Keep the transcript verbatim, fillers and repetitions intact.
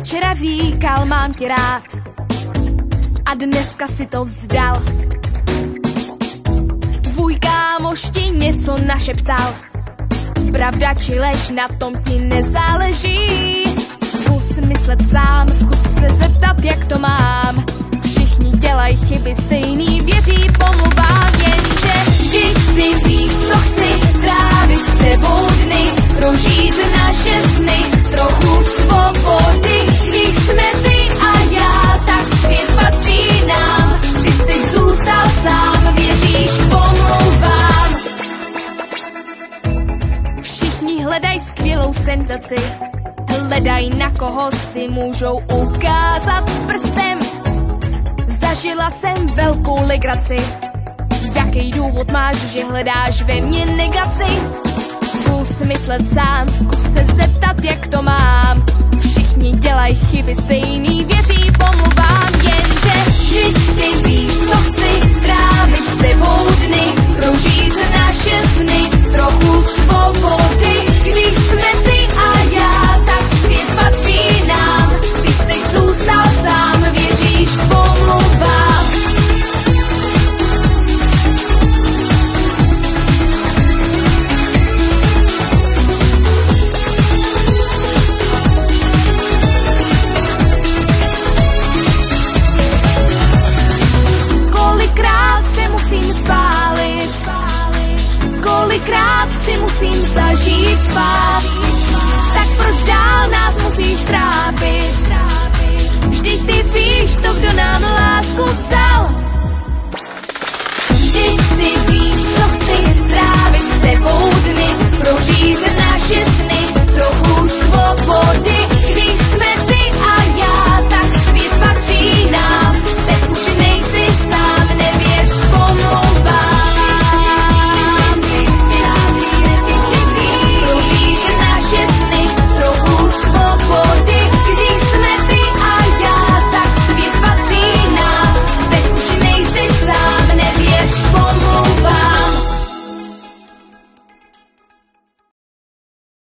včera říkal, mám tě rád, a dneska si to vzdal. Tvůj kámoš ti něco našeptal, pravda či lež, na tom ti nezáleží. Zkus myslet sám, zkus se zeptat, jak to mám. Všichni dělají chyby stejný, věří pomluvám, jenže vždyť ty víš, co chci, trávit s tebou dny, prožít naše sny, trochu svobody. Když jsme ty a já, tak svět patří nám. Ty jsi teď zůstal sám, věříš pomluvám. Všichni hledají skvělou senzaci, hledají, na koho si můžou ukázat prstem. Zažila jsem velkou legraci, jaký důvod máš, že hledáš ve mně negaci? Zkus myslet sám, zkus se zeptat, jak to mám. Všichni dělají chyby stejný, věří pomluvám, jenže vždyť ty víš, co chci, trávit s tebou dny, prožít naše sny, trochu svobody. Když jsme